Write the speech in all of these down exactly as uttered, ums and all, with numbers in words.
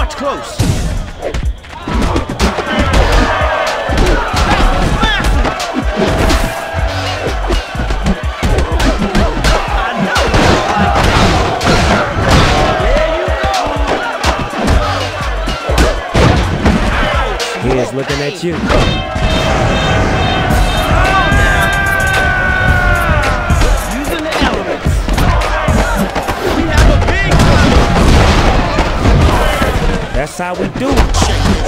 Watch close. Here's looking at you. Using the elements. We have a big one. That's how we do it.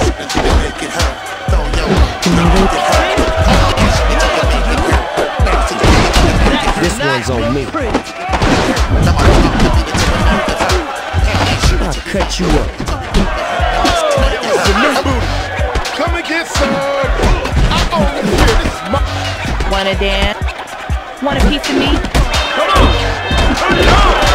This one's on me. I'll cut you up. Come and get some. Uh-oh, here, this is my... Wanna dance? Want a piece of me? Come on. Turn it on.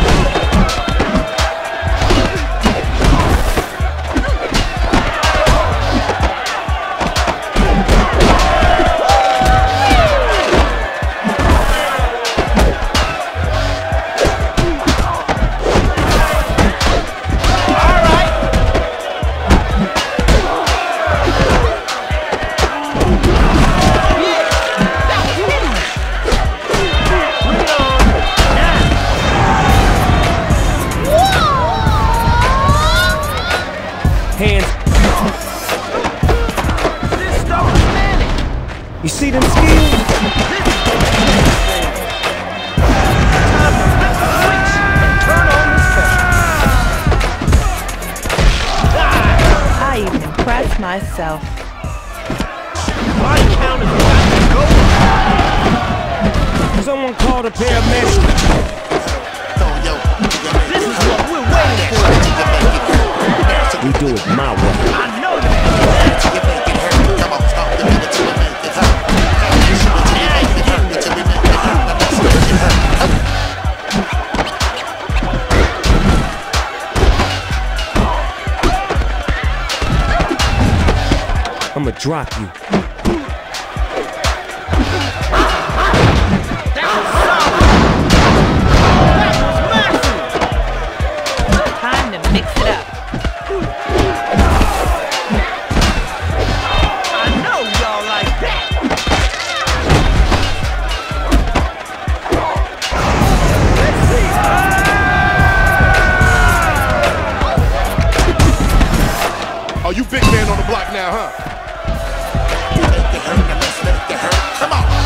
Hands. This stuff is manic. You see them skills? Time to flip the switch and turn on the special. I even impressed myself. My count is about to go. Someone called a paramedic. This is what we're waiting for. We do it my way. I know you can do that. I'ma drop you. That was solid. That was massive. Time to mix it up. I know y'all like that. Let's see. Oh, you big man on the block now, huh? Let's make it hurt, let's make it hurt. Come on.